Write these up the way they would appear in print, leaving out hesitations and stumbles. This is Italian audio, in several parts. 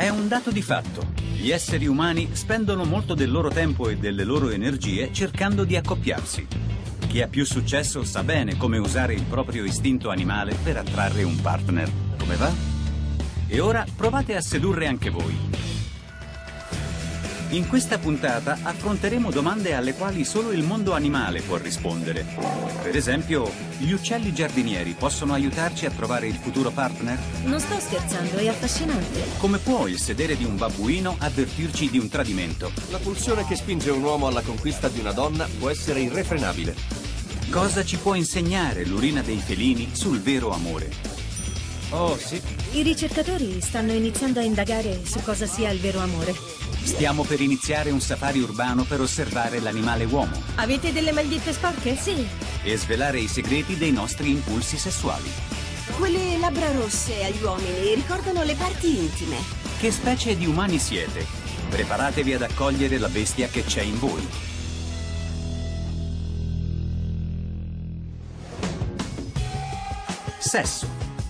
È un dato di fatto. Gli esseri umani spendono molto del loro tempo e delle loro energie cercando di accoppiarsi. Chi ha più successo sa bene come usare il proprio istinto animale per attrarre un partner. Come va? E ora provate a sedurre anche voi. In questa puntata affronteremo domande alle quali solo il mondo animale può rispondere. Per esempio, gli uccelli giardinieri possono aiutarci a trovare il futuro partner? Non sto scherzando, è affascinante. Come può il sedere di un babbuino avvertirci di un tradimento? La pulsione che spinge un uomo alla conquista di una donna può essere irrefrenabile. Cosa ci può insegnare l'urina dei felini sul vero amore? Oh, sì. I ricercatori stanno iniziando a indagare su cosa sia il vero amore. Stiamo per iniziare un safari urbano per osservare l'animale uomo. Avete delle magliette sporche? Sì. E svelare i segreti dei nostri impulsi sessuali. Quelle labbra rosse agli uomini ricordano le parti intime. Che specie di umani siete? Preparatevi ad accogliere la bestia che c'è in voi. Sesso.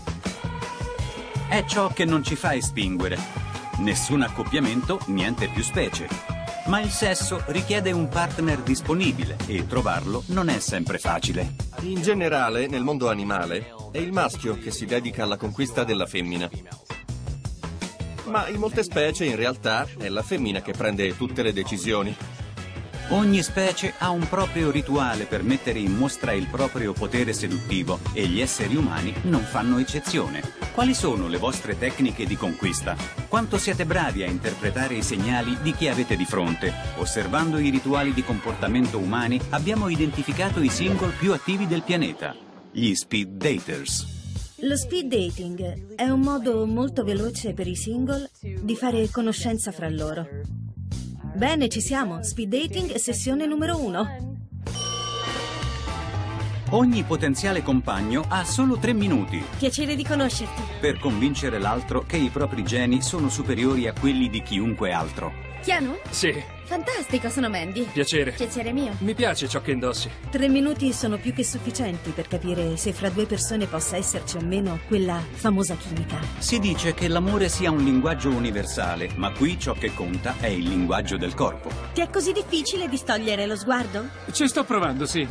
È ciò che non ci fa estinguere. Nessun accoppiamento, niente più specie. Ma il sesso richiede un partner disponibile e trovarlo non è sempre facile. In generale, nel mondo animale, è il maschio che si dedica alla conquista della femmina. Ma in molte specie, in realtà, è la femmina che prende tutte le decisioni. Ogni specie ha un proprio rituale per mettere in mostra il proprio potere seduttivo e gli esseri umani non fanno eccezione. Quali sono le vostre tecniche di conquista? Quanto siete bravi a interpretare i segnali di chi avete di fronte? Osservando i rituali di comportamento umani, abbiamo identificato i single più attivi del pianeta, gli speed daters. Lo speed dating è un modo molto veloce per i single di fare conoscenza fra loro. Bene, ci siamo. Speed dating, sessione numero 1. Ogni potenziale compagno ha solo 3 minuti Piacere di conoscerti. per convincere l'altro che i propri geni sono superiori a quelli di chiunque altro. Chiano? Sì, Fantastico, sono Mandy. piacere. Piacere mio. Mi piace ciò che indossi. 3 minuti sono più che sufficienti per capire se fra due persone possa esserci o meno quella famosa chimica. Si dice che l'amore sia un linguaggio universale, ma qui ciò che conta è il linguaggio del corpo. Ti è così difficile distogliere lo sguardo? Ci sto provando, sì.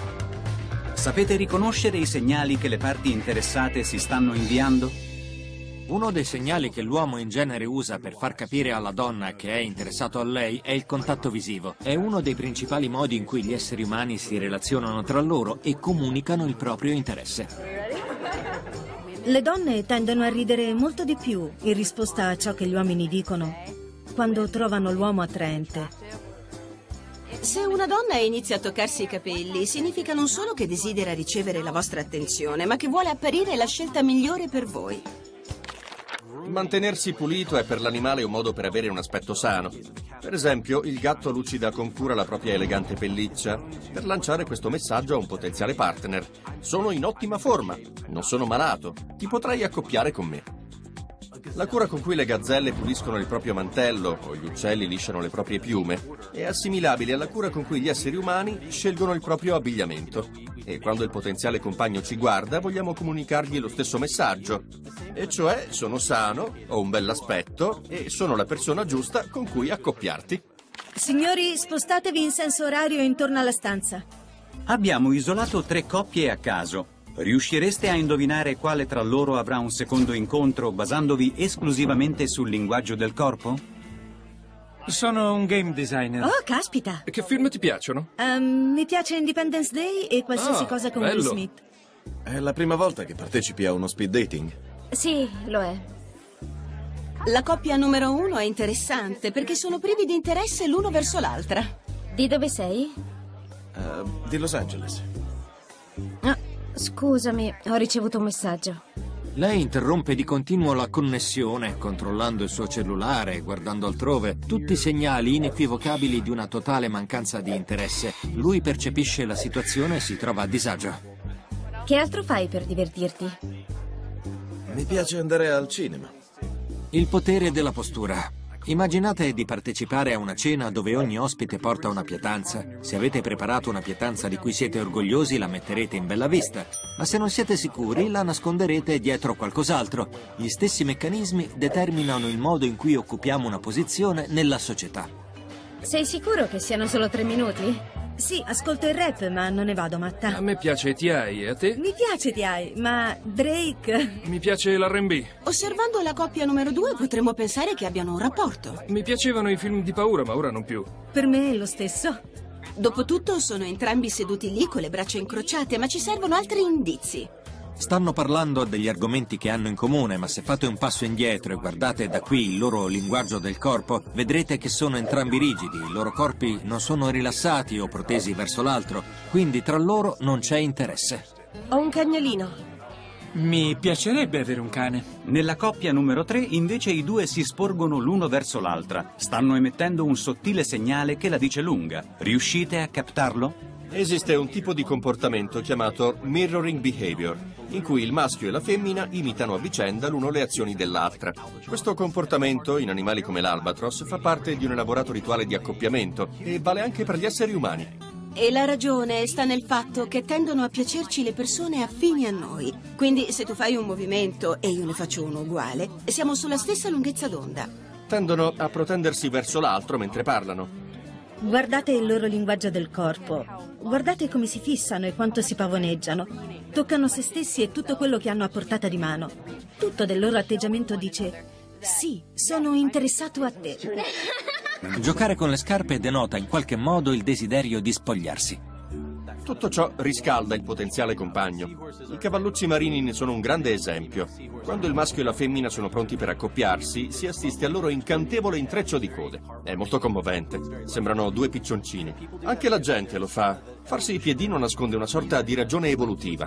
Sapete riconoscere i segnali che le parti interessate si stanno inviando? Uno dei segnali che l'uomo in genere usa per far capire alla donna che è interessato a lei è il contatto visivo. È uno dei principali modi in cui gli esseri umani si relazionano tra loro e comunicano il proprio interesse. Le donne tendono a ridere molto di più in risposta a ciò che gli uomini dicono quando trovano l'uomo attraente. Se una donna inizia a toccarsi i capelli, significa non solo che desidera ricevere la vostra attenzione, ma che vuole apparire la scelta migliore per voi. Mantenersi pulito è per l'animale un modo per avere un aspetto sano. Per esempio, il gatto lucida con cura la propria elegante pelliccia per lanciare questo messaggio a un potenziale partner. Sono in ottima forma, non sono malato, ti potrai accoppiare con me. La cura con cui le gazzelle puliscono il proprio mantello o gli uccelli lisciano le proprie piume è assimilabile alla cura con cui gli esseri umani scelgono il proprio abbigliamento. E quando il potenziale compagno ci guarda, vogliamo comunicargli lo stesso messaggio. E cioè, sono sano, ho un bell'aspetto e sono la persona giusta con cui accoppiarti. Signori, spostatevi in senso orario intorno alla stanza. Abbiamo isolato 3 coppie a caso. Riuscireste a indovinare quale tra loro avrà un secondo incontro basandovi esclusivamente sul linguaggio del corpo? Sono un game designer. Oh, caspita. Che film ti piacciono? Mi piace Independence Day e qualsiasi Ah, cosa con Will bello. Smith. È la prima volta che partecipi a uno speed dating? Sì, lo è. La coppia numero 1 è interessante perché sono privi di interesse l'uno verso l'altra. Di dove sei? Di Los Angeles. Ah, scusami, ho ricevuto un messaggio. Lei interrompe di continuo la connessione, controllando il suo cellulare, guardando altrove. Tutti segnali inequivocabili di una totale mancanza di interesse. Lui percepisce la situazione e si trova a disagio. Che altro fai per divertirti? Mi piace andare al cinema. Il potere della postura. Immaginate di partecipare a una cena dove ogni ospite porta una pietanza. Se avete preparato una pietanza di cui siete orgogliosi, la metterete in bella vista. Ma se non siete sicuri, la nasconderete dietro qualcos'altro. Gli stessi meccanismi determinano il modo in cui occupiamo una posizione nella società. Sei sicuro che siano solo 3 minuti? Sì, ascolto il rap, ma non ne vado matta. A me piace T.I. e a te? Mi piace T.I., ma Drake... Mi piace l'R&B. Osservando la coppia numero 2 potremmo pensare che abbiano un rapporto. Mi piacevano i film di paura, ma ora non più. Per me è lo stesso. Dopotutto sono entrambi seduti lì con le braccia incrociate, ma ci servono altri indizi. Stanno parlando degli argomenti che hanno in comune, ma se fate un passo indietro e guardate da qui il loro linguaggio del corpo, vedrete che sono entrambi rigidi, i loro corpi non sono rilassati o protesi verso l'altro, quindi tra loro non c'è interesse. Ho un cagnolino. Mi piacerebbe avere un cane. Nella coppia numero 3 invece i due si sporgono l'uno verso l'altra. Stanno emettendo un sottile segnale che la dice lunga. Riuscite a captarlo? Esiste un tipo di comportamento chiamato mirroring behavior, in cui il maschio e la femmina imitano a vicenda l'uno le azioni dell'altra. Questo comportamento, in animali come l'albatros, fa parte di un elaborato rituale di accoppiamento e vale anche per gli esseri umani. E la ragione sta nel fatto che tendono a piacerci le persone affini a noi. Quindi se tu fai un movimento e io ne faccio uno uguale, siamo sulla stessa lunghezza d'onda. Tendono a protendersi verso l'altro mentre parlano. Guardate il loro linguaggio del corpo. Guardate come si fissano e quanto si pavoneggiano. Toccano se stessi e tutto quello che hanno a portata di mano. Tutto del loro atteggiamento dice: sì, sono interessato a te. Giocare con le scarpe denota in qualche modo il desiderio di spogliarsi. Tutto ciò riscalda il potenziale compagno. I cavallucci marini ne sono un grande esempio. Quando il maschio e la femmina sono pronti per accoppiarsi, si assiste al loro incantevole intreccio di code. È molto commovente. Sembrano 2 piccioncini. Anche la gente lo fa. Farsi il piedino nasconde una sorta di ragione evolutiva.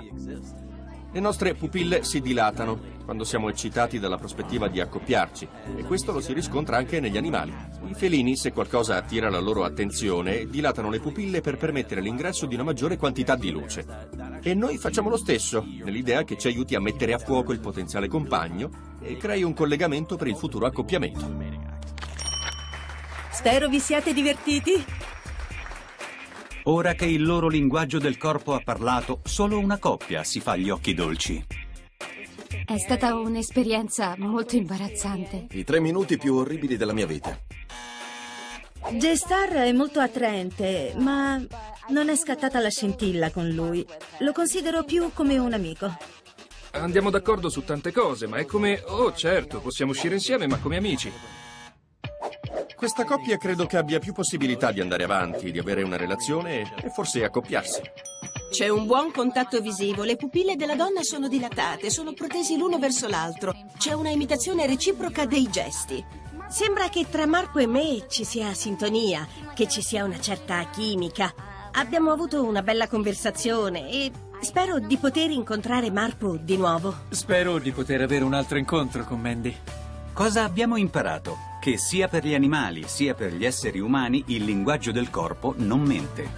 Le nostre pupille si dilatano quando siamo eccitati dalla prospettiva di accoppiarci, e questo lo si riscontra anche negli animali. I felini, se qualcosa attira la loro attenzione, dilatano le pupille per permettere l'ingresso di una maggiore quantità di luce. E noi facciamo lo stesso, nell'idea che ci aiuti a mettere a fuoco il potenziale compagno e crei un collegamento per il futuro accoppiamento. Spero vi siate divertiti. Ora che il loro linguaggio del corpo ha parlato, solo una coppia si fa gli occhi dolci. È stata un'esperienza molto imbarazzante. I 3 minuti più orribili della mia vita. J-Star è molto attraente, ma non è scattata la scintilla con lui. Lo considero più come un amico. Andiamo d'accordo su tante cose, ma è come... Oh, certo, possiamo uscire insieme, ma come amici. Questa coppia credo che abbia più possibilità di andare avanti, di avere una relazione e forse accoppiarsi. C'è un buon contatto visivo, le pupille della donna sono dilatate, sono protesi l'uno verso l'altro. C'è una imitazione reciproca dei gesti. Sembra che tra Marco e me ci sia sintonia, che ci sia una certa chimica. Abbiamo avuto una bella conversazione e spero di poter incontrare Marco di nuovo. Spero di poter avere un altro incontro con Mandy. Cosa abbiamo imparato? Che sia per gli animali sia per gli esseri umani il linguaggio del corpo non mente.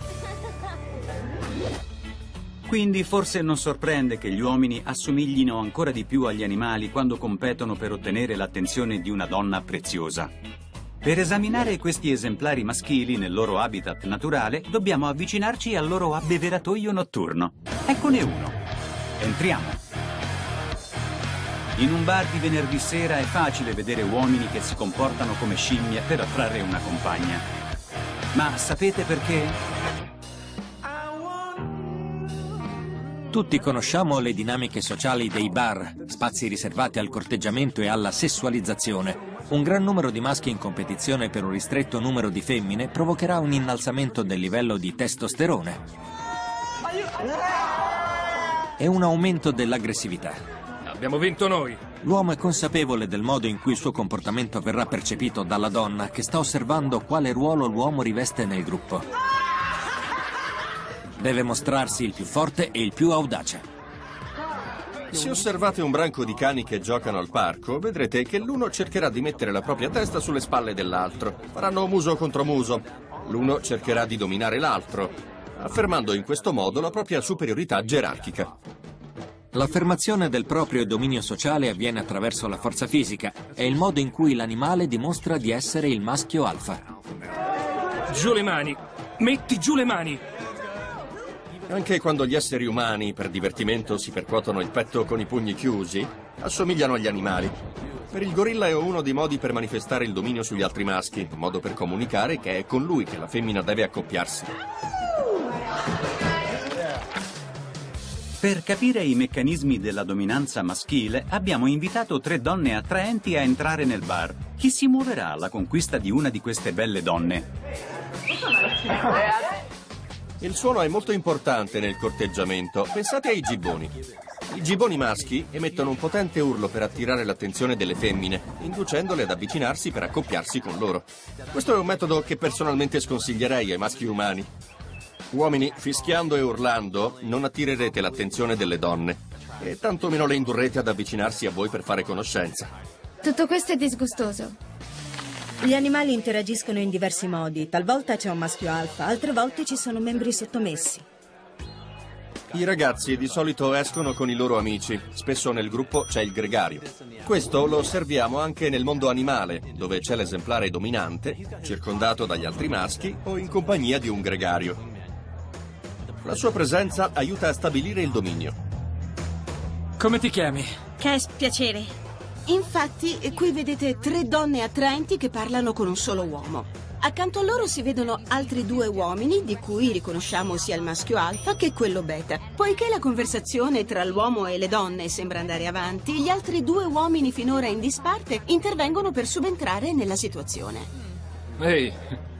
Quindi forse non sorprende che gli uomini assomiglino ancora di più agli animali quando competono per ottenere l'attenzione di una donna preziosa. Per esaminare questi esemplari maschili nel loro habitat naturale, dobbiamo avvicinarci al loro abbeveratoio notturno. Eccone uno. Entriamo. In un bar di venerdì sera è facile vedere uomini che si comportano come scimmie per attrarre una compagna. Ma sapete perché? Tutti conosciamo le dinamiche sociali dei bar, spazi riservati al corteggiamento e alla sessualizzazione. Un gran numero di maschi in competizione per un ristretto numero di femmine provocherà un innalzamento del livello di testosterone e un aumento dell'aggressività. Abbiamo vinto noi. L'uomo è consapevole del modo in cui il suo comportamento verrà percepito dalla donna, che sta osservando quale ruolo l'uomo riveste nel gruppo. Deve mostrarsi il più forte e il più audace. Se osservate un branco di cani che giocano al parco, vedrete che l'uno cercherà di mettere la propria testa sulle spalle dell'altro. Faranno muso contro muso. L'uno cercherà di dominare l'altro, affermando in questo modo la propria superiorità gerarchica. L'affermazione del proprio dominio sociale avviene attraverso la forza fisica. È il modo in cui l'animale dimostra di essere il maschio alfa. Giù le mani! Metti giù le mani! Anche quando gli esseri umani, per divertimento, si percuotono il petto con i pugni chiusi, assomigliano agli animali. Per il gorilla è uno dei modi per manifestare il dominio sugli altri maschi, un modo per comunicare che è con lui che la femmina deve accoppiarsi. Per capire i meccanismi della dominanza maschile, abbiamo invitato 3 donne attraenti a entrare nel bar. Chi si muoverà alla conquista di una di queste belle donne? Il suono è molto importante nel corteggiamento. Pensate ai gibboni. I gibboni maschi emettono un potente urlo per attirare l'attenzione delle femmine, inducendole ad avvicinarsi per accoppiarsi con loro. Questo è un metodo che personalmente sconsiglierei ai maschi umani. Uomini, fischiando e urlando, non attirerete l'attenzione delle donne e tantomeno le indurrete ad avvicinarsi a voi per fare conoscenza. Tutto questo è disgustoso. Gli animali interagiscono in diversi modi. Talvolta c'è un maschio alfa, altre volte ci sono membri sottomessi. I ragazzi di solito escono con i loro amici. Spesso nel gruppo c'è il gregario. Questo lo osserviamo anche nel mondo animale, dove c'è l'esemplare dominante, circondato dagli altri maschi o in compagnia di un gregario. La sua presenza aiuta a stabilire il dominio. Come ti chiami? Cass, piacere. Infatti, qui vedete 3 donne attraenti che parlano con un solo uomo. Accanto a loro si vedono altri 2 uomini, di cui riconosciamo sia il maschio alfa che quello beta. Poiché la conversazione tra l'uomo e le donne sembra andare avanti, gli altri 2 uomini finora in disparte intervengono per subentrare nella situazione. Ehi,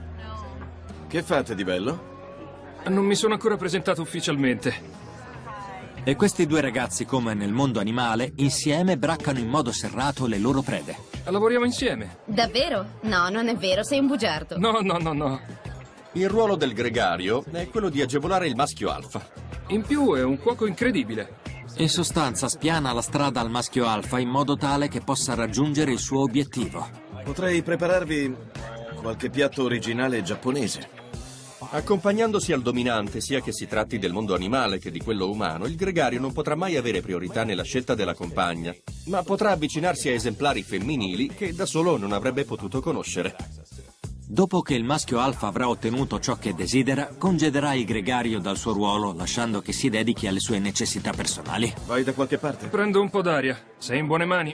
Che fate di bello? non mi sono ancora presentato ufficialmente. E questi 2 ragazzi, come nel mondo animale, insieme braccano in modo serrato le loro prede. Lavoriamo insieme. Davvero? No, non è vero, sei un bugiardo. No. Il ruolo del gregario è quello di agevolare il maschio alfa. In più è un cuoco incredibile. In sostanza spiana la strada al maschio alfa in modo tale che possa raggiungere il suo obiettivo. Potrei prepararvi qualche piatto originale giapponese. Accompagnandosi al dominante, sia che si tratti del mondo animale che di quello umano, il gregario non potrà mai avere priorità nella scelta della compagna, ma potrà avvicinarsi a esemplari femminili che da solo non avrebbe potuto conoscere. Dopo che il maschio alfa avrà ottenuto ciò che desidera, congederà il gregario dal suo ruolo, lasciando che si dedichi alle sue necessità personali. Vai da qualche parte? Prendo un po' d'aria. Sei in buone mani.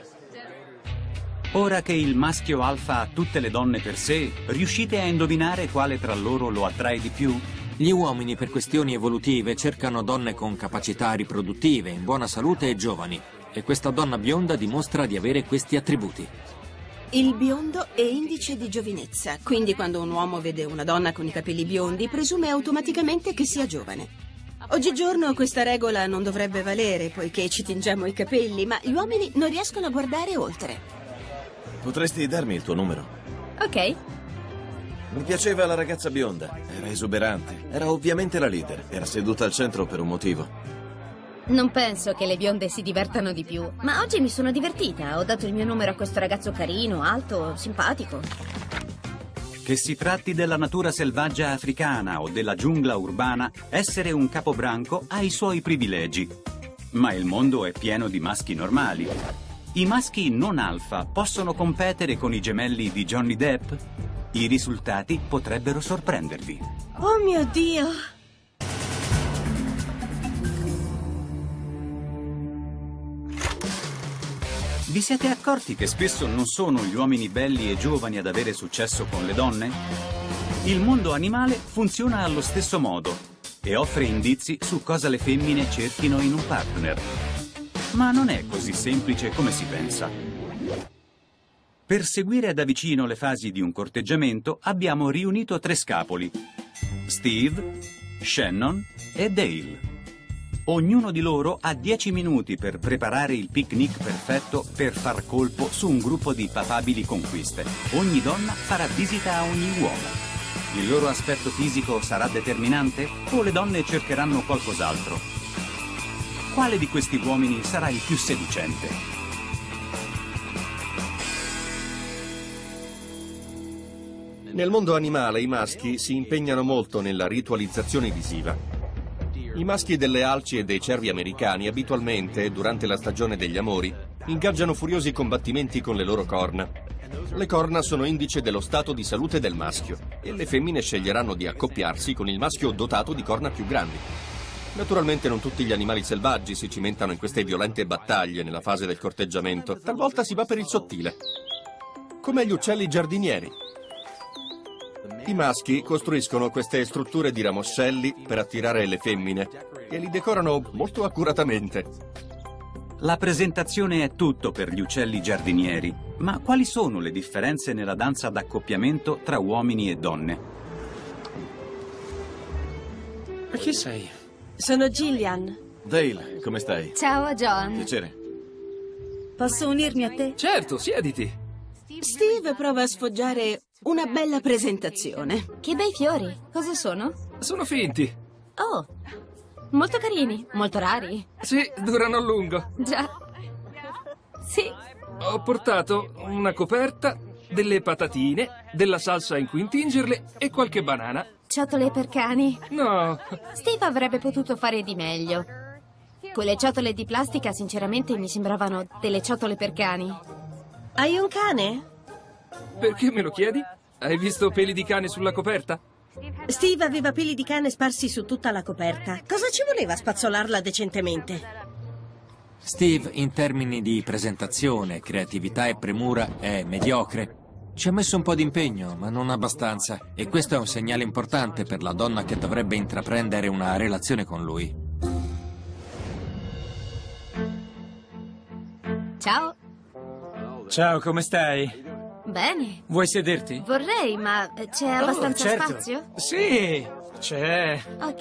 Ora che il maschio alfa ha tutte le donne per sé, riuscite a indovinare quale tra loro lo attrae di più? Gli uomini, per questioni evolutive, cercano donne con capacità riproduttive, in buona salute e giovani. E questa donna bionda dimostra di avere questi attributi. Il biondo è indice di giovinezza, quindi quando un uomo vede una donna con i capelli biondi presume automaticamente che sia giovane. Oggigiorno questa regola non dovrebbe valere poiché ci tingiamo i capelli, ma gli uomini non riescono a guardare oltre. Potresti darmi il tuo numero? Ok. Mi piaceva la ragazza bionda. Era esuberante. Era ovviamente la leader. Era seduta al centro per un motivo. Non penso che le bionde si divertano di più, ma oggi mi sono divertita. Ho dato il mio numero a questo ragazzo carino, alto, simpatico. Che si tratti della natura selvaggia africana o della giungla urbana, essere un capobranco ha i suoi privilegi. Ma il mondo è pieno di maschi normali. I maschi non alfa possono competere con i gemelli di Johnny Depp? I risultati potrebbero sorprendervi. Oh mio Dio! Vi siete accorti che spesso non sono gli uomini belli e giovani ad avere successo con le donne? Il mondo animale funziona allo stesso modo e offre indizi su cosa le femmine cerchino in un partner. Ma non è così semplice come si pensa. Per seguire da vicino le fasi di un corteggiamento abbiamo riunito 3 scapoli: Steve, Shannon e Dale. Ognuno di loro ha 10 minuti per preparare il picnic perfetto per far colpo su un gruppo di papabili conquiste. Ogni donna farà visita a ogni uomo. Il loro aspetto fisico sarà determinante o le donne cercheranno qualcos'altro? Quale di questi uomini sarà il più seducente? Nel mondo animale i maschi si impegnano molto nella ritualizzazione visiva. I maschi delle alci e dei cervi americani abitualmente, durante la stagione degli amori, ingaggiano furiosi combattimenti con le loro corna. Le corna sono indice dello stato di salute del maschio e le femmine sceglieranno di accoppiarsi con il maschio dotato di corna più grandi. Naturalmente non tutti gli animali selvaggi si cimentano in queste violente battaglie nella fase del corteggiamento. Talvolta si va per il sottile, come gli uccelli giardinieri. I maschi costruiscono queste strutture di ramoscelli per attirare le femmine e li decorano molto accuratamente. La presentazione è tutto per gli uccelli giardinieri, ma quali sono le differenze nella danza d'accoppiamento tra uomini e donne? Ma chi sei? Sono Gillian. Dale, come stai? Ciao, John. Piacere. Posso unirmi a te? Certo, siediti. Steve prova a sfoggiare una bella presentazione. Che bei fiori. Cosa sono? Sono finti. Oh, molto carini, molto rari. Sì, durano a lungo. Già. Sì. Ho portato una coperta, delle patatine, della salsa in cui intingerle e qualche banana. Ciotole per cani. No. Steve avrebbe potuto fare di meglio. Quelle ciotole di plastica sinceramente mi sembravano delle ciotole per cani. Hai un cane? Perché me lo chiedi? Hai visto peli di cane sulla coperta? Steve aveva peli di cane sparsi su tutta la coperta. Cosa ci voleva spazzolarla decentemente? Steve, in termini di presentazione, creatività e premura, è mediocre. Ci ha messo un po' di impegno, ma non abbastanza. E questo è un segnale importante per la donna che dovrebbe intraprendere una relazione con lui. Ciao. Ciao, come stai? Bene. Vuoi sederti? Vorrei, ma c'è abbastanza certo. spazio? Sì, c'è.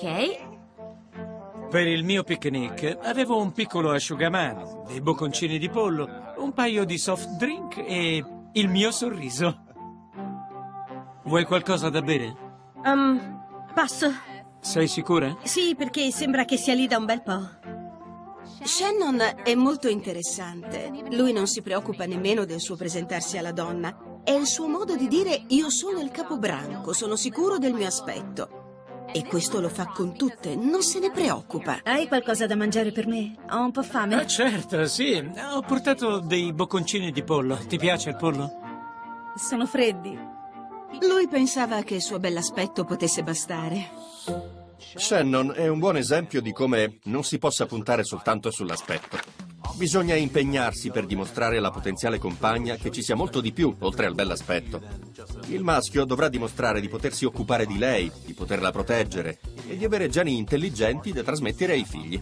Ok. Per il mio picnic avevo un piccolo asciugamano, dei bocconcini di pollo, un paio di soft drink e il mio sorriso. Vuoi qualcosa da bere? Passo. Sei sicura? Sì, perché sembra che sia lì da un bel po'. Shannon è molto interessante. Lui non si preoccupa nemmeno del suo presentarsi alla donna. È il suo modo di dire: io sono il capobranco, sono sicuro del mio aspetto. E questo lo fa con tutte, non se ne preoccupa. Hai qualcosa da mangiare per me? Ho un po' fame. Certo, sì. Ho portato dei bocconcini di pollo. Ti piace il pollo? Sono freddi. Lui pensava che il suo bell'aspetto potesse bastare. Shannon è un buon esempio di come non si possa puntare soltanto sull'aspetto. Bisogna impegnarsi per dimostrare alla potenziale compagna che ci sia molto di più, oltre al bell'aspetto. Il maschio dovrà dimostrare di potersi occupare di lei, di poterla proteggere e di avere geni intelligenti da trasmettere ai figli.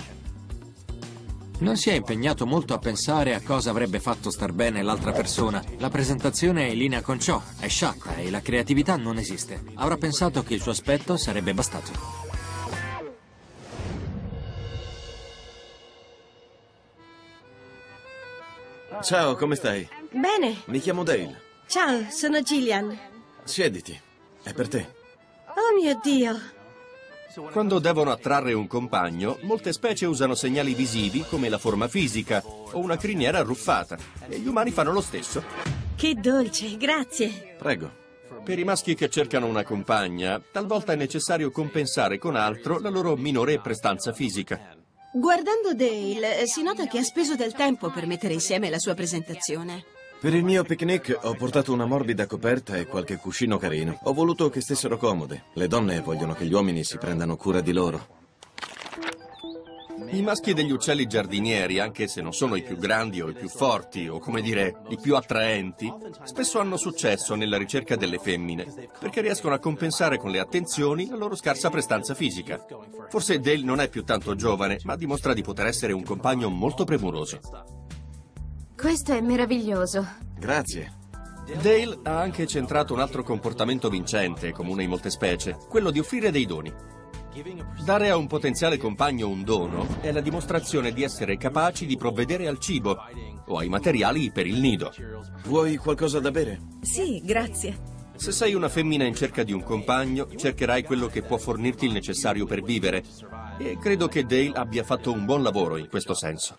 Non si è impegnato molto a pensare a cosa avrebbe fatto star bene l'altra persona. La presentazione è in linea con ciò, è sciatta e la creatività non esiste. Avrà pensato che il suo aspetto sarebbe bastato. Ciao, come stai? Bene. Mi chiamo Dale. Ciao, sono Gillian. Siediti. È per te. Oh mio Dio. Quando devono attrarre un compagno, molte specie usano segnali visivi come la forma fisica o una criniera arruffata. E gli umani fanno lo stesso. Che dolce, grazie. Prego. Per i maschi che cercano una compagna, talvolta è necessario compensare con altro la loro minore prestanza fisica. Guardando Dale, si nota che ha speso del tempo per mettere insieme la sua presentazione. Per il mio picnic ho portato una morbida coperta e qualche cuscino carino. Ho voluto che stessero comode. Le donne vogliono che gli uomini si prendano cura di loro. I maschi degli uccelli giardinieri, anche se non sono i più grandi o i più forti o, come dire, i più attraenti, spesso hanno successo nella ricerca delle femmine, perché riescono a compensare con le attenzioni la loro scarsa prestanza fisica. Forse Dale non è più tanto giovane, ma dimostra di poter essere un compagno molto premuroso. Questo è meraviglioso. Grazie. Dale ha anche centrato un altro comportamento vincente, comune in molte specie, quello di offrire dei doni. Dare a un potenziale compagno un dono è la dimostrazione di essere capaci di provvedere al cibo o ai materiali per il nido. Vuoi qualcosa da bere? Sì, grazie. Se sei una femmina in cerca di un compagno, cercherai quello che può fornirti il necessario per vivere. E credo che Dale abbia fatto un buon lavoro in questo senso.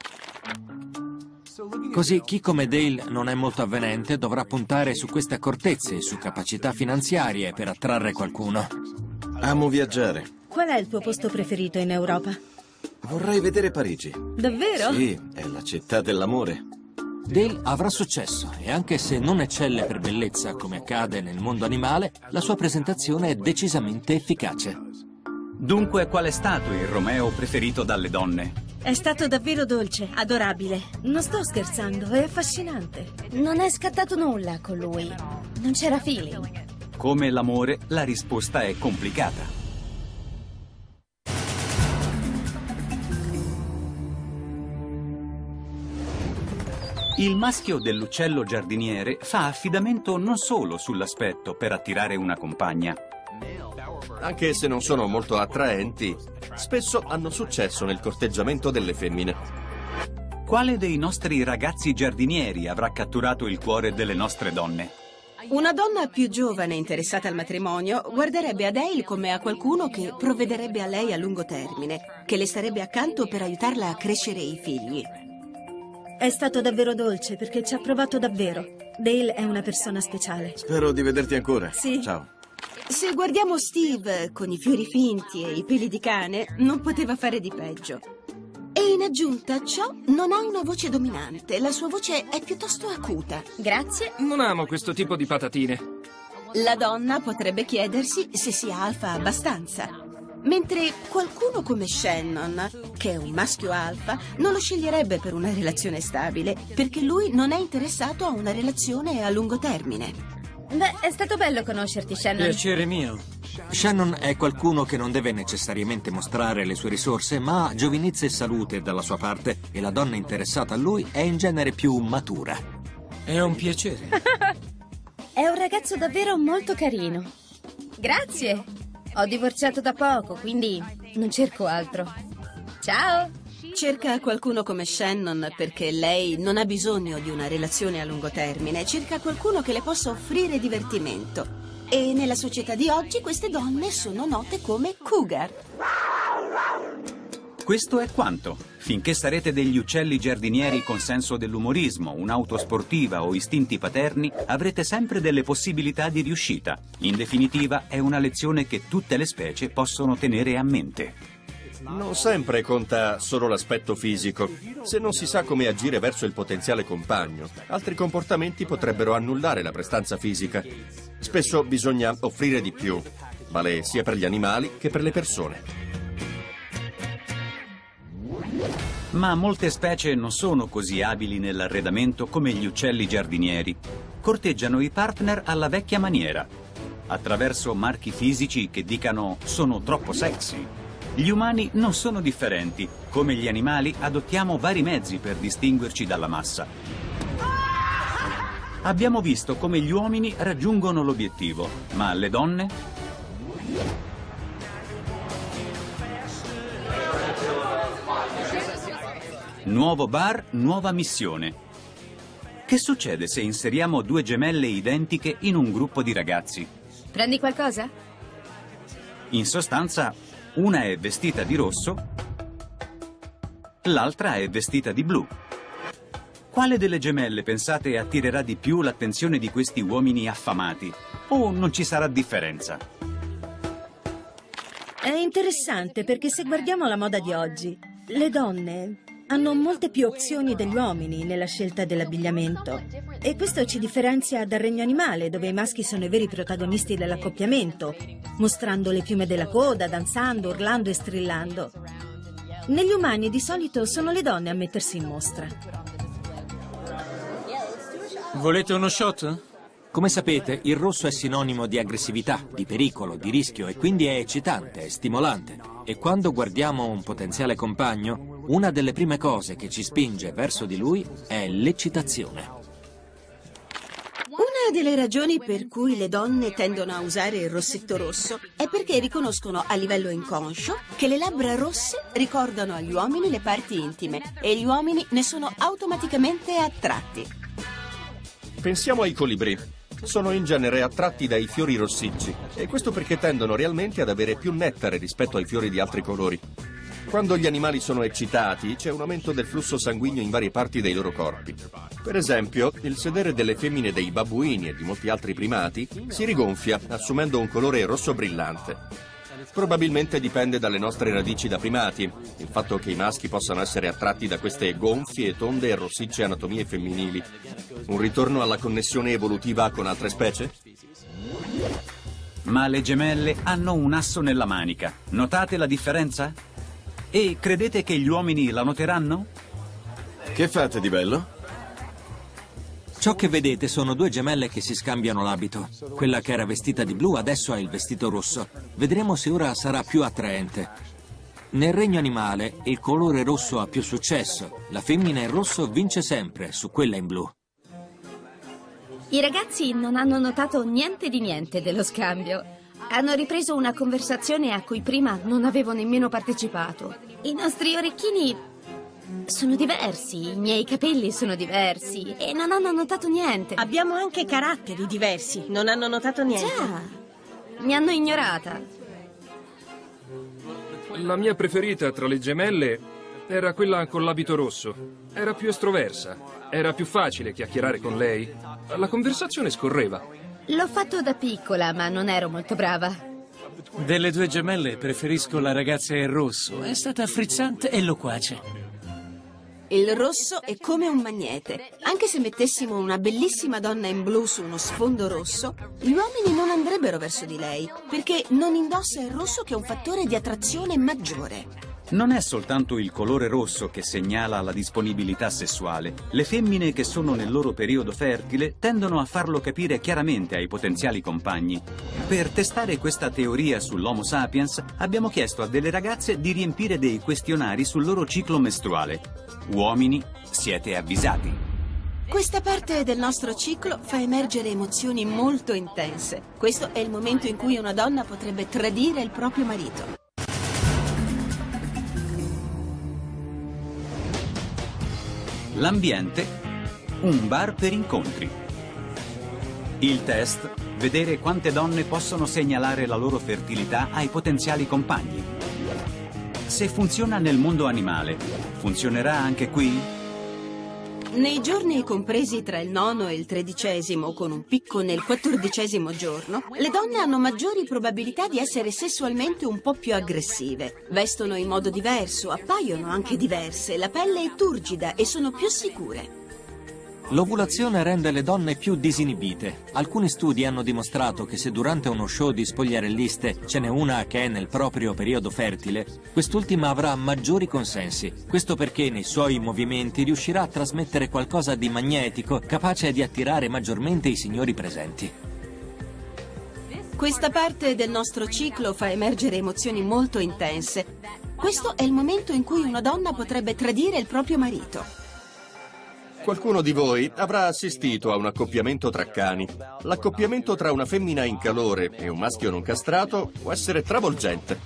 Così chi come Dale non è molto avvenente dovrà puntare su queste accortezze e su capacità finanziarie per attrarre qualcuno. Amo viaggiare. Qual è il tuo posto preferito in Europa? Vorrei vedere Parigi. Davvero? Sì, è la città dell'amore. Dale avrà successo e anche se non eccelle per bellezza come accade nel mondo animale, la sua presentazione è decisamente efficace. Dunque, qual è stato il Romeo preferito dalle donne? È stato davvero dolce, adorabile. Non sto scherzando, è affascinante. Non è scattato nulla con lui. Non c'era feeling. Come l'amore, la risposta è complicata. Il maschio dell'uccello giardiniere fa affidamento non solo sull'aspetto per attirare una compagna. Anche se non sono molto attraenti, spesso hanno successo nel corteggiamento delle femmine. Quale dei nostri ragazzi giardinieri avrà catturato il cuore delle nostre donne? Una donna più giovane interessata al matrimonio guarderebbe a Dale come a qualcuno che provvederebbe a lei a lungo termine, che le starebbe accanto per aiutarla a crescere i figli. È stato davvero dolce perché ci ha provato davvero. Dale è una persona speciale. Spero di vederti ancora. Sì. Ciao. Se guardiamo Steve con i fiori finti e i peli di cane, non poteva fare di peggio. E in aggiunta a ciò, non ha una voce dominante. La sua voce è piuttosto acuta. Grazie. Non amo questo tipo di patatine. La donna potrebbe chiedersi se sia alfa abbastanza. Mentre qualcuno come Shannon, che è un maschio alfa, non lo sceglierebbe per una relazione stabile, perché lui non è interessato a una relazione a lungo termine. Beh, è stato bello conoscerti, Shannon. Piacere mio. Shannon è qualcuno che non deve necessariamente mostrare le sue risorse, ma ha giovinezza e salute dalla sua parte e la donna interessata a lui è in genere più matura. È un piacere. È un ragazzo davvero molto carino. Grazie. Ho divorziato da poco, quindi non cerco altro. Ciao! Cerca qualcuno come Shannon perché lei non ha bisogno di una relazione a lungo termine. Cerca qualcuno che le possa offrire divertimento. E nella società di oggi queste donne sono note come cougar. Questo è quanto. Finché sarete degli uccelli giardinieri con senso dell'umorismo, un'auto sportiva o istinti paterni, avrete sempre delle possibilità di riuscita. In definitiva, è una lezione che tutte le specie possono tenere a mente. Non sempre conta solo l'aspetto fisico. Se non si sa come agire verso il potenziale compagno, altri comportamenti potrebbero annullare la prestanza fisica. Spesso bisogna offrire di più. Vale sia per gli animali che per le persone. Ma molte specie non sono così abili nell'arredamento come gli uccelli giardinieri. Corteggiano i partner alla vecchia maniera, attraverso marchi fisici che dicano «sono troppo sexy». Gli umani non sono differenti. Come gli animali, adottiamo vari mezzi per distinguerci dalla massa. Abbiamo visto come gli uomini raggiungono l'obiettivo, ma le donne? Nuovo bar, nuova missione. Che succede se inseriamo due gemelle identiche in un gruppo di ragazzi? Prendi qualcosa? In sostanza, una è vestita di rosso, l'altra è vestita di blu. Quale delle gemelle pensate attirerà di più l'attenzione di questi uomini affamati? O non ci sarà differenza? È interessante perché se guardiamo la moda di oggi, le donne hanno molte più opzioni degli uomini nella scelta dell'abbigliamento. E questo ci differenzia dal regno animale, dove i maschi sono i veri protagonisti dell'accoppiamento, mostrando le piume della coda, danzando, urlando e strillando. Negli umani di solito sono le donne a mettersi in mostra. Volete uno shot? Come sapete, il rosso è sinonimo di aggressività, di pericolo, di rischio e quindi è eccitante, è stimolante. E quando guardiamo un potenziale compagno, una delle prime cose che ci spinge verso di lui è l'eccitazione. Una delle ragioni per cui le donne tendono a usare il rossetto rosso è perché riconoscono a livello inconscio che le labbra rosse ricordano agli uomini le parti intime e gli uomini ne sono automaticamente attratti. Pensiamo ai colibrì. Sono in genere attratti dai fiori rossicci e questo perché tendono realmente ad avere più nettare rispetto ai fiori di altri colori. Quando gli animali sono eccitati c'è un aumento del flusso sanguigno in varie parti dei loro corpi. Per esempio, il sedere delle femmine dei babbuini e di molti altri primati si rigonfia assumendo un colore rosso brillante. Probabilmente dipende dalle nostre radici da primati, il fatto che i maschi possano essere attratti da queste gonfie, tonde e rossicce anatomie femminili. Un ritorno alla connessione evolutiva con altre specie? Ma le gemelle hanno un asso nella manica. Notate la differenza? E credete che gli uomini la noteranno? Che fate di bello? Ciò che vedete sono due gemelle che si scambiano l'abito. Quella che era vestita di blu adesso ha il vestito rosso. Vedremo se ora sarà più attraente. Nel regno animale il colore rosso ha più successo. La femmina in rosso vince sempre su quella in blu. I ragazzi non hanno notato niente di niente dello scambio. Hanno ripreso una conversazione a cui prima non avevo nemmeno partecipato. I nostri orecchini sono diversi, i miei capelli sono diversi e non hanno notato niente. Abbiamo anche caratteri diversi, non hanno notato niente. Già, mi hanno ignorata. La mia preferita tra le gemelle era quella con l'abito rosso. Era più estroversa, era più facile chiacchierare con lei. La conversazione scorreva. L'ho fatto da piccola, ma non ero molto brava. Delle due gemelle preferisco la ragazza in rosso. È stata frizzante e loquace. Il rosso è come un magnete. Anche se mettessimo una bellissima donna in blu su uno sfondo rosso, gli uomini non andrebbero verso di lei, perché non indossa il rosso che è un fattore di attrazione maggiore. Non è soltanto il colore rosso che segnala la disponibilità sessuale. Le femmine che sono nel loro periodo fertile tendono a farlo capire chiaramente ai potenziali compagni. Per testare questa teoria sull'Homo sapiens, abbiamo chiesto a delle ragazze di riempire dei questionari sul loro ciclo mestruale. Uomini, siete avvisati. Questa parte del nostro ciclo fa emergere emozioni molto intense. Questo è il momento in cui una donna potrebbe tradire il proprio marito. L'ambiente, un bar per incontri. Il test, vedere quante donne possono segnalare la loro fertilità ai potenziali compagni. Se funziona nel mondo animale, funzionerà anche qui? Nei giorni compresi tra il 9° e il 13°, con un picco nel 14° giorno, le donne hanno maggiori probabilità di essere sessualmente un po' più aggressive. Vestono in modo diverso, appaiono anche diverse, la pelle è turgida e sono più sicure. L'ovulazione rende le donne più disinibite. Alcuni studi hanno dimostrato che se durante uno show di spogliarelliste ce n'è una che è nel proprio periodo fertile, quest'ultima avrà maggiori consensi. Questo perché nei suoi movimenti riuscirà a trasmettere qualcosa di magnetico capace di attirare maggiormente i signori presenti. Questa parte del nostro ciclo fa emergere emozioni molto intense. Questo è il momento in cui una donna potrebbe tradire il proprio marito. Qualcuno di voi avrà assistito a un accoppiamento tra cani. L'accoppiamento tra una femmina in calore e un maschio non castrato può essere travolgente.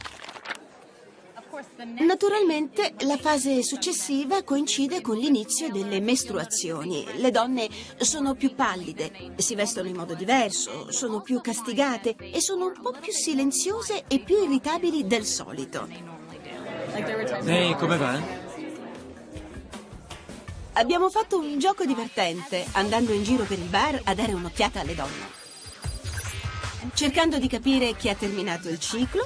Naturalmente, la fase successiva coincide con l'inizio delle mestruazioni. Le donne sono più pallide, si vestono in modo diverso, sono più castigate e sono un po' più silenziose e più irritabili del solito. Ehi, come va? Abbiamo fatto un gioco divertente, andando in giro per il bar a dare un'occhiata alle donne, cercando di capire chi ha terminato il ciclo,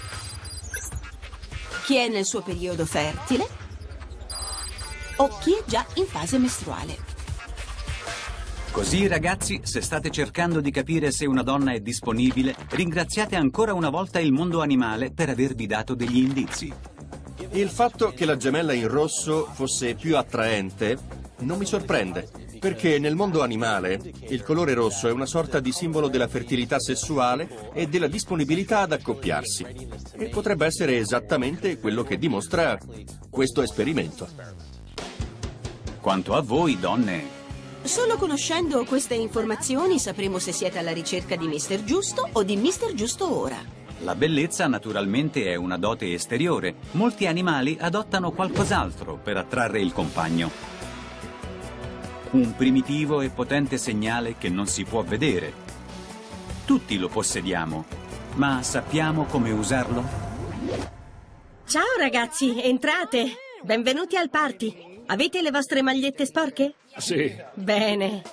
chi è nel suo periodo fertile o chi è già in fase mestruale. Così, ragazzi, se state cercando di capire se una donna è disponibile, ringraziate ancora una volta il mondo animale per avervi dato degli indizi. Il fatto che la gemella in rosso fosse più attraente non mi sorprende, perché nel mondo animale il colore rosso è una sorta di simbolo della fertilità sessuale e della disponibilità ad accoppiarsi. E potrebbe essere esattamente quello che dimostra questo esperimento. Quanto a voi, donne, Solo conoscendo queste informazioni sapremo se siete alla ricerca di Mr. Giusto o di Mr. Giusto ora. la bellezza naturalmente è una dote esteriore. Molti animali adottano qualcos'altro per attrarre il compagno. Un primitivo e potente segnale che non si può vedere. Tutti lo possediamo, ma sappiamo come usarlo? Ciao ragazzi, entrate! Benvenuti al party. Avete le vostre magliette sporche? Sì. Bene.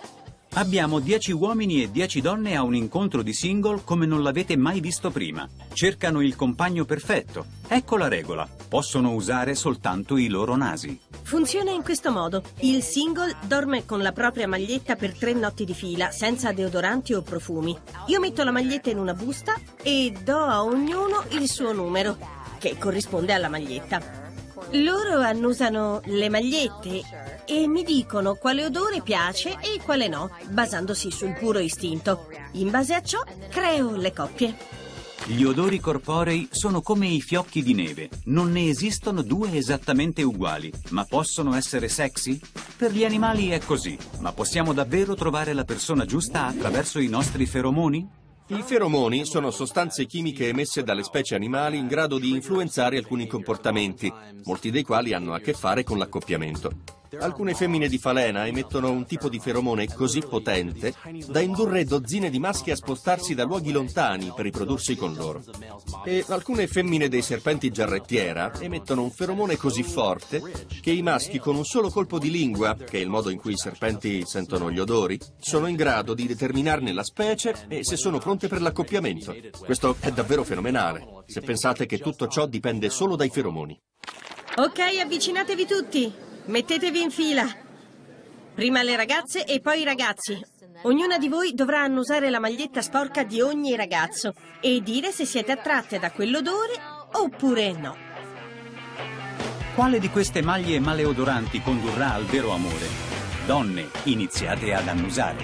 Abbiamo 10 uomini e 10 donne a un incontro di single come non l'avete mai visto prima. Cercano il compagno perfetto. Ecco la regola. Possono usare soltanto i loro nasi. Funziona in questo modo. Il single dorme con la propria maglietta per 3 notti di fila, senza deodoranti o profumi. Io metto la maglietta in una busta e do a ognuno il suo numero, che corrisponde alla maglietta. Loro annusano le magliette e mi dicono quale odore piace e quale no, basandosi sul puro istinto. In base a ciò creo le coppie. Gli odori corporei sono come i fiocchi di neve. Non ne esistono 2 esattamente uguali, ma possono essere sexy? Per gli animali è così, ma possiamo davvero trovare la persona giusta attraverso i nostri feromoni? I feromoni sono sostanze chimiche emesse dalle specie animali in grado di influenzare alcuni comportamenti, molti dei quali hanno a che fare con l'accoppiamento. Alcune femmine di falena emettono un tipo di feromone così potente da indurre dozzine di maschi a spostarsi da luoghi lontani per riprodursi con loro. E alcune femmine dei serpenti giarrettiera emettono un feromone così forte che i maschi con un solo colpo di lingua, che è il modo in cui i serpenti sentono gli odori, sono in grado di determinarne la specie e se sono pronte per l'accoppiamento. Questo è davvero fenomenale, se pensate che tutto ciò dipende solo dai feromoni. Ok, avvicinatevi tutti. Mettetevi in fila. Prima le ragazze e poi i ragazzi. Ognuna di voi dovrà annusare la maglietta sporca di ogni ragazzo e dire se siete attratte da quell'odore oppure no. Quale di queste maglie maleodoranti condurrà al vero amore? Donne, iniziate ad annusare.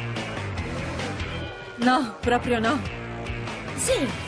No, proprio no. Sì.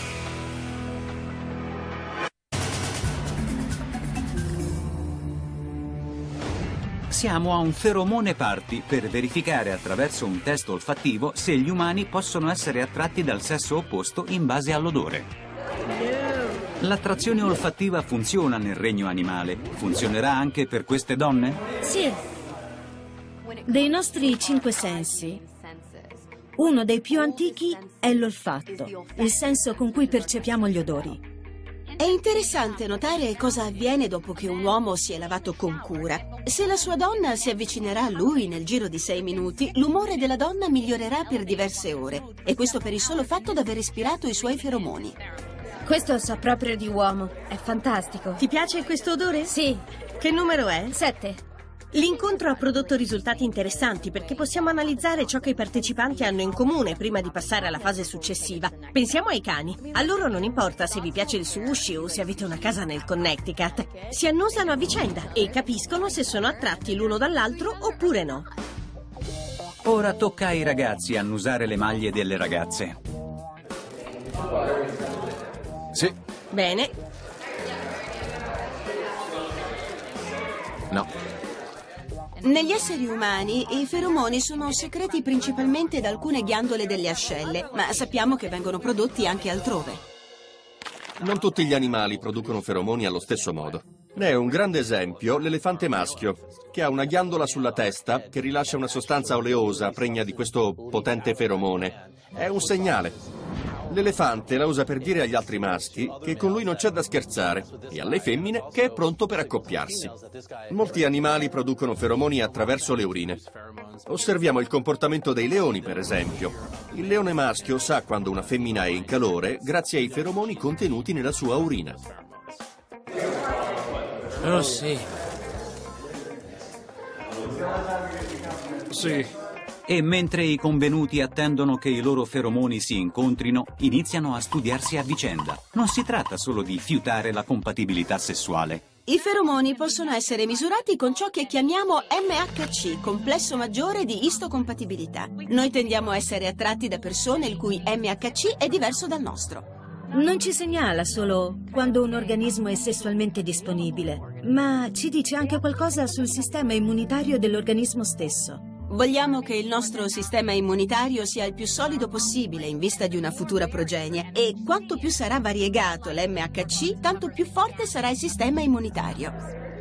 Siamo a un feromone party per verificare attraverso un test olfattivo se gli umani possono essere attratti dal sesso opposto in base all'odore. L'attrazione olfattiva funziona nel regno animale. Funzionerà anche per queste donne? Sì. Dei nostri 5 sensi, uno dei più antichi è l'olfatto, il senso con cui percepiamo gli odori. È interessante notare cosa avviene dopo che un uomo si è lavato con cura. Se la sua donna si avvicinerà a lui nel giro di 6 minuti, l'umore della donna migliorerà per diverse ore. E questo per il solo fatto d'aver respirato i suoi feromoni. Questo sa proprio di uomo. È fantastico. Ti piace questo odore? Sì. Che numero è? 7. L'incontro ha prodotto risultati interessanti perché possiamo analizzare ciò che i partecipanti hanno in comune prima di passare alla fase successiva. Pensiamo ai cani. A loro non importa se vi piace il sushi o se avete una casa nel Connecticut. Si annusano a vicenda e capiscono se sono attratti l'uno dall'altro oppure no. Ora tocca ai ragazzi annusare le maglie delle ragazze. Sì. Bene. No. Negli esseri umani i feromoni sono secreti principalmente da alcune ghiandole delle ascelle, ma sappiamo che vengono prodotti anche altrove. Non tutti gli animali producono feromoni allo stesso modo. Ne è un grande esempio l'elefante maschio, che ha una ghiandola sulla testa che rilascia una sostanza oleosa pregna di questo potente feromone. È un segnale. L'elefante la usa per dire agli altri maschi che con lui non c'è da scherzare e alle femmine che è pronto per accoppiarsi. Molti animali producono feromoni attraverso le urine. Osserviamo il comportamento dei leoni, per esempio. Il leone maschio sa quando una femmina è in calore grazie ai feromoni contenuti nella sua urina. Oh sì. Sì. E mentre i convenuti attendono che i loro feromoni si incontrino, iniziano a studiarsi a vicenda. Non si tratta solo di fiutare la compatibilità sessuale. I feromoni possono essere misurati con ciò che chiamiamo MHC, complesso maggiore di istocompatibilità. Noi tendiamo a essere attratti da persone il cui MHC è diverso dal nostro. Non ci segnala solo quando un organismo è sessualmente disponibile, ma ci dice anche qualcosa sul sistema immunitario dell'organismo stesso. Vogliamo che il nostro sistema immunitario sia il più solido possibile in vista di una futura progenie e quanto più sarà variegato l'MHC, tanto più forte sarà il sistema immunitario.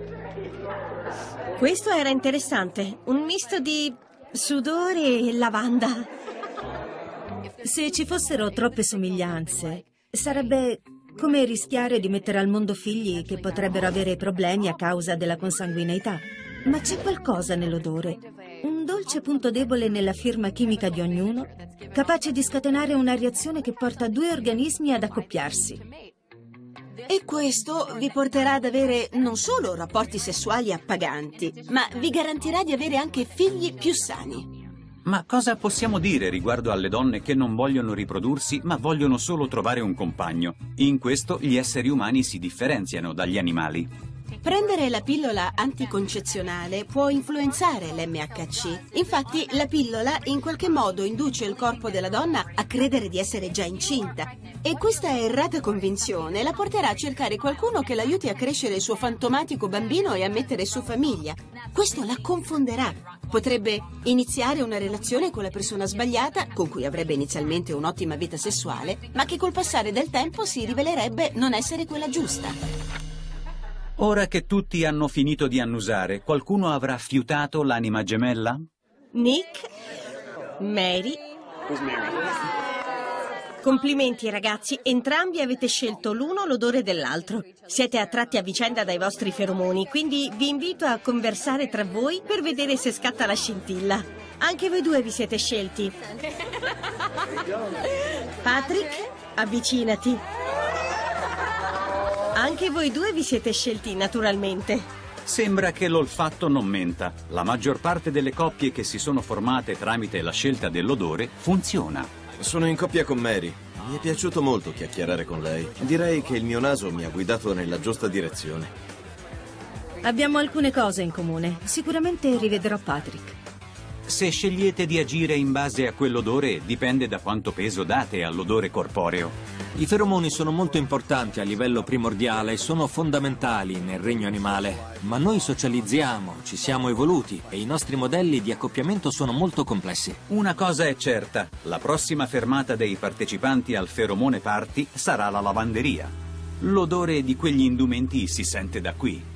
Questo era interessante. Un misto di sudore e lavanda. Se ci fossero troppe somiglianze, sarebbe come rischiare di mettere al mondo figli che potrebbero avere problemi a causa della consanguineità. Ma c'è qualcosa nell'odore. Un dolce punto debole nella firma chimica di ognuno, capace di scatenare una reazione che porta due organismi ad accoppiarsi. E questo vi porterà ad avere non solo rapporti sessuali appaganti, ma vi garantirà di avere anche figli più sani. Ma cosa possiamo dire riguardo alle donne che non vogliono riprodursi ma vogliono solo trovare un compagno? In questo gli esseri umani si differenziano dagli animali. Prendere la pillola anticoncezionale può influenzare l'MHC. Infatti, la pillola in qualche modo induce il corpo della donna a credere di essere già incinta. E questa errata convinzione la porterà a cercare qualcuno che l'aiuti a crescere il suo fantomatico bambino e a mettere su famiglia. Questo la confonderà. Potrebbe iniziare una relazione con la persona sbagliata, con cui avrebbe inizialmente un'ottima vita sessuale, ma che col passare del tempo si rivelerebbe non essere quella giusta. Ora che tutti hanno finito di annusare, qualcuno avrà fiutato l'anima gemella? Nick, Mary. Complimenti ragazzi, entrambi avete scelto l'uno l'odore dell'altro. Siete attratti a vicenda dai vostri feromoni, quindi vi invito a conversare tra voi per vedere se scatta la scintilla. Anche voi due vi siete scelti. Patrick, avvicinati. Anche voi due vi siete scelti naturalmente. Sembra che l'olfatto non menta. La maggior parte delle coppie che si sono formate tramite la scelta dell'odore funziona. Sono in coppia con Mary. Mi è piaciuto molto chiacchierare con lei. Direi che il mio naso mi ha guidato nella giusta direzione. Abbiamo alcune cose in comune. Sicuramente rivedrò Patrick. Se scegliete di agire in base a quell'odore, dipende da quanto peso date all'odore corporeo. I feromoni sono molto importanti a livello primordiale e sono fondamentali nel regno animale. Ma noi socializziamo, ci siamo evoluti e i nostri modelli di accoppiamento sono molto complessi. Una cosa è certa, la prossima fermata dei partecipanti al feromone party sarà la lavanderia. L'odore di quegli indumenti si sente da qui.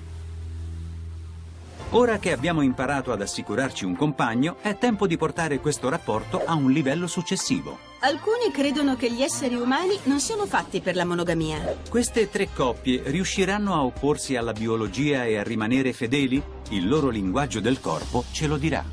Ora che abbiamo imparato ad assicurarci un compagno, è tempo di portare questo rapporto a un livello successivo. Alcuni credono che gli esseri umani non siano fatti per la monogamia. Queste 3 coppie riusciranno a opporsi alla biologia e a rimanere fedeli? Il loro linguaggio del corpo ce lo dirà.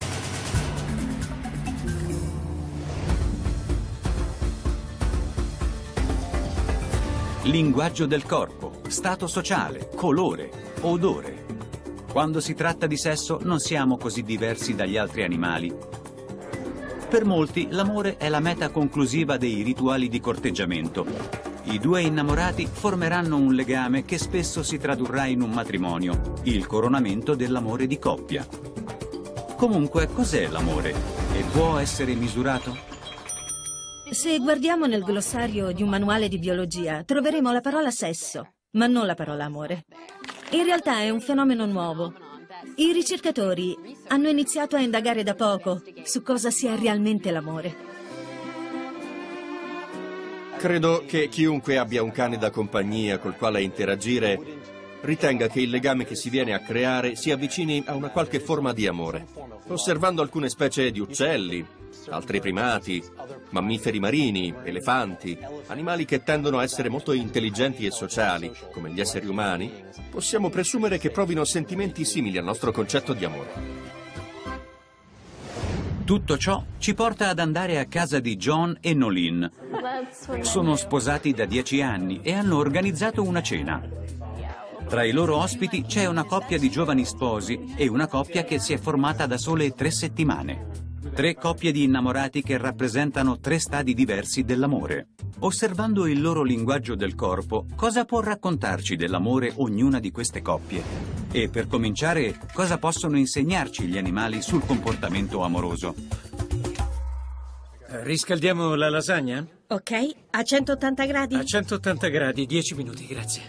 Linguaggio del corpo, stato sociale, colore, odore. Quando si tratta di sesso non siamo così diversi dagli altri animali. Per molti l'amore è la meta conclusiva dei rituali di corteggiamento. I due innamorati formeranno un legame che spesso si tradurrà in un matrimonio, il coronamento dell'amore di coppia. Comunque, cos'è l'amore? E può essere misurato? Se guardiamo nel glossario di un manuale di biologia, troveremo la parola sesso, ma non la parola amore. In realtà è un fenomeno nuovo. I ricercatori hanno iniziato a indagare da poco su cosa sia realmente l'amore. Credo che chiunque abbia un cane da compagnia col quale interagire ritenga che il legame che si viene a creare si avvicini a una qualche forma di amore. Osservando alcune specie di uccelli, altri primati, mammiferi marini, elefanti, animali che tendono a essere molto intelligenti e sociali, come gli esseri umani, possiamo presumere che provino sentimenti simili al nostro concetto di amore. Tutto ciò ci porta ad andare a casa di John e Nolene. Sono sposati da 10 anni e hanno organizzato una cena. Tra i loro ospiti c'è una coppia di giovani sposi e una coppia che si è formata da sole 3 settimane. 3 coppie di innamorati che rappresentano 3 stadi diversi dell'amore. Osservando il loro linguaggio del corpo, cosa può raccontarci dell'amore ognuna di queste coppie? E per cominciare, cosa possono insegnarci gli animali sul comportamento amoroso? Riscaldiamo la lasagna? Ok, a 180 gradi? A 180 gradi, 10 minuti, grazie.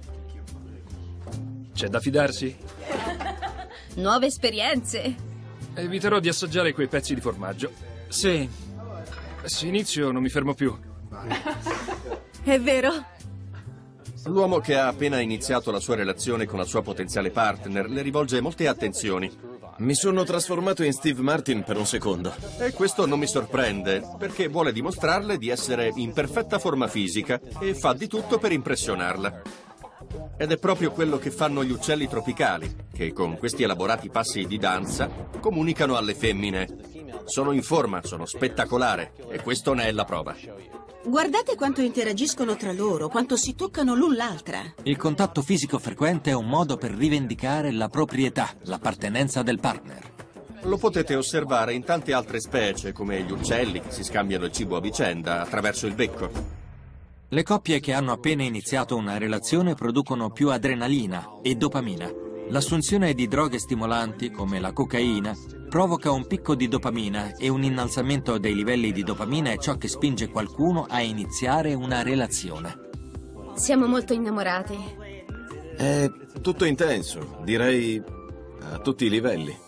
C'è da fidarsi? Nuove esperienze. Eviterò di assaggiare quei pezzi di formaggio. Sì. Se inizio non mi fermo più. È vero? L'uomo che ha appena iniziato la sua relazione con la sua potenziale partner le rivolge molte attenzioni. Mi sono trasformato in Steve Martin per un secondo. E questo non mi sorprende, perché vuole dimostrarle di essere in perfetta forma fisica e fa di tutto per impressionarla. Ed è proprio quello che fanno gli uccelli tropicali, che con questi elaborati passi di danza comunicano alle femmine. Sono in forma, sono spettacolare, e questo ne è la prova. Guardate quanto interagiscono tra loro, quanto si toccano l'un l'altra. Il contatto fisico frequente è un modo per rivendicare la proprietà, l'appartenenza del partner. Lo potete osservare in tante altre specie, come gli uccelli che si scambiano il cibo a vicenda attraverso il becco. Le coppie che hanno appena iniziato una relazione producono più adrenalina e dopamina. L'assunzione di droghe stimolanti, come la cocaina, provoca un picco di dopamina e un innalzamento dei livelli di dopamina è ciò che spinge qualcuno a iniziare una relazione. Siamo molto innamorati. È tutto intenso, direi a tutti i livelli.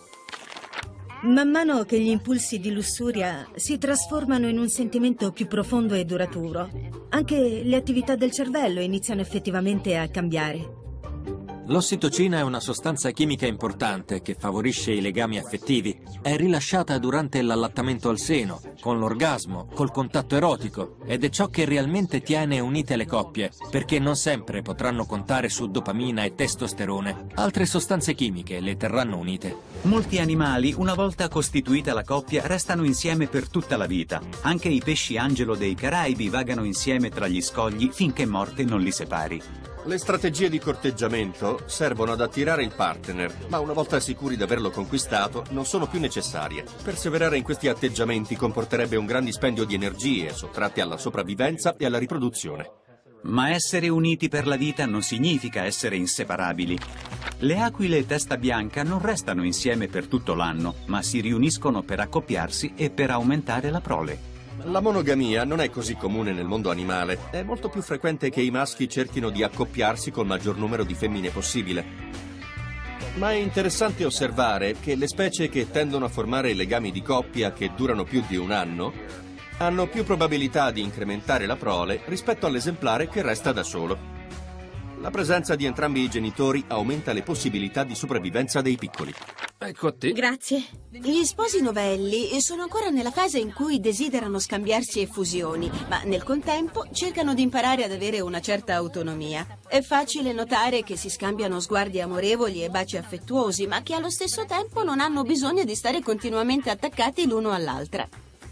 Man mano che gli impulsi di lussuria si trasformano in un sentimento più profondo e duraturo, anche le attività del cervello iniziano effettivamente a cambiare. L'ossitocina è una sostanza chimica importante che favorisce i legami affettivi. È rilasciata durante l'allattamento al seno, con l'orgasmo, col contatto erotico, ed è ciò che realmente tiene unite le coppie, perché non sempre potranno contare su dopamina e testosterone. Altre sostanze chimiche le terranno unite. Molti animali, una volta costituita la coppia, restano insieme per tutta la vita. Anche i pesci angelo dei Caraibi vagano insieme tra gli scogli finché morte non li separi. Le strategie di corteggiamento servono ad attirare il partner, ma una volta sicuri di averlo conquistato, non sono più necessarie. Perseverare in questi atteggiamenti comporterebbe un gran dispendio di energie sottratte alla sopravvivenza e alla riproduzione. Ma essere uniti per la vita non significa essere inseparabili. Le aquile testa bianca non restano insieme per tutto l'anno, ma si riuniscono per accoppiarsi e per aumentare la prole. La monogamia non è così comune nel mondo animale. È molto più frequente che i maschi cerchino di accoppiarsi col maggior numero di femmine possibile. Ma è interessante osservare che le specie che tendono a formare legami di coppia che durano più di un anno hanno più probabilità di incrementare la prole rispetto all'esemplare che resta da solo. La presenza di entrambi i genitori aumenta le possibilità di sopravvivenza dei piccoli. Ecco a te. Grazie. Gli sposi novelli sono ancora nella fase in cui desiderano scambiarsi effusioni, ma nel contempo cercano di imparare ad avere una certa autonomia. È facile notare che si scambiano sguardi amorevoli e baci affettuosi, ma che allo stesso tempo non hanno bisogno di stare continuamente attaccati l'uno all'altra.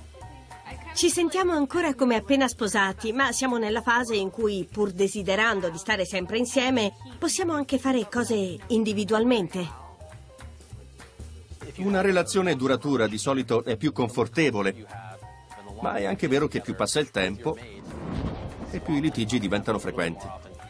Ci sentiamo ancora come appena sposati, ma siamo nella fase in cui, pur desiderando di stare sempre insieme, possiamo anche fare cose individualmente. Una relazione duratura di solito è più confortevole, ma è anche vero che più passa il tempo e più i litigi diventano frequenti.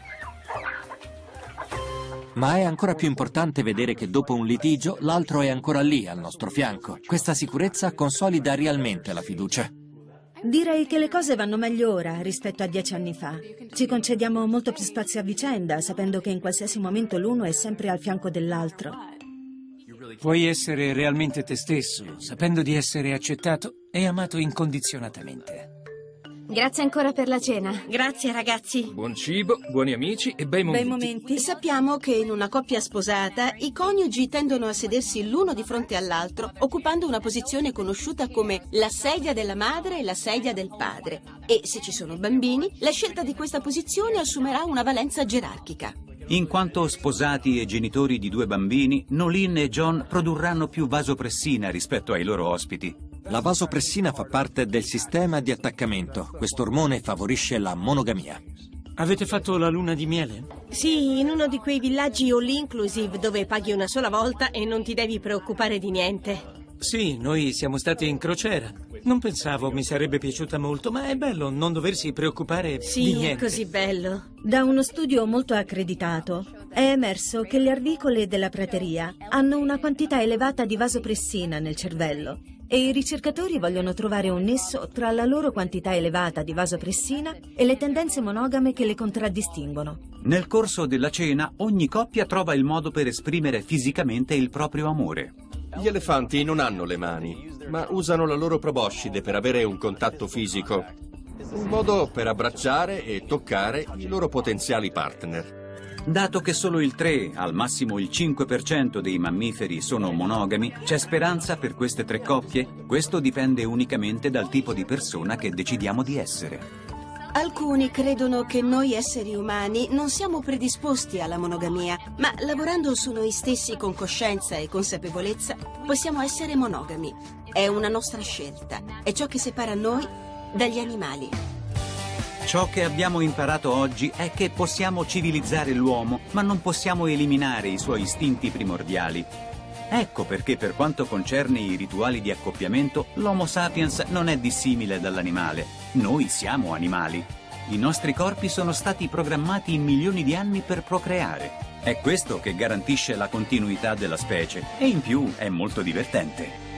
Ma è ancora più importante vedere che dopo un litigio l'altro è ancora lì, al nostro fianco. Questa sicurezza consolida realmente la fiducia. Direi che le cose vanno meglio ora rispetto a 10 anni fa. Ci concediamo molto più spazio a vicenda, sapendo che in qualsiasi momento l'uno è sempre al fianco dell'altro. Puoi essere realmente te stesso, sapendo di essere accettato e amato incondizionatamente. Grazie ancora per la cena. Grazie, ragazzi. Buon cibo, buoni amici e bei momenti. Bei momenti. Sappiamo che in una coppia sposata i coniugi tendono a sedersi l'uno di fronte all'altro, occupando una posizione conosciuta come la sedia della madre e la sedia del padre. E se ci sono bambini, la scelta di questa posizione assumerà una valenza gerarchica. In quanto sposati e genitori di 2 bambini, Nolin e John produrranno più vasopressina rispetto ai loro ospiti. La vasopressina fa parte del sistema di attaccamento. Questo ormone favorisce la monogamia. Avete fatto la luna di miele? Sì, in uno di quei villaggi all inclusive dove paghi una sola volta e non ti devi preoccupare di niente. Sì, noi siamo stati in crociera. Non pensavo mi sarebbe piaciuta molto, ma è bello non doversi preoccupare di Sì, niente. è così bello. Da uno studio molto accreditato è emerso che le arvicole della prateria hanno una quantità elevata di vasopressina nel cervello e i ricercatori vogliono trovare un nesso tra la loro quantità elevata di vasopressina e le tendenze monogame che le contraddistinguono. Nel corso della cena, ogni coppia trova il modo per esprimere fisicamente il proprio amore. Gli elefanti non hanno le mani, ma usano la loro proboscide per avere un contatto fisico. Un modo per abbracciare e toccare i loro potenziali partner. Dato che solo il 3, al massimo il 5% dei mammiferi sono monogami, c'è speranza per queste 3 coppie? Questo dipende unicamente dal tipo di persona che decidiamo di essere. Alcuni credono che noi esseri umani non siamo predisposti alla monogamia, ma lavorando su noi stessi con coscienza e consapevolezza possiamo essere monogami. È una nostra scelta, è ciò che separa noi dagli animali. Ciò che abbiamo imparato oggi è che possiamo civilizzare l'uomo, ma non possiamo eliminare i suoi istinti primordiali. Ecco perché per quanto concerne i rituali di accoppiamento, l'Homo sapiens non è dissimile dall'animale. Noi siamo animali. I nostri corpi sono stati programmati in milioni di anni per procreare. È questo che garantisce la continuità della specie e in più è molto divertente.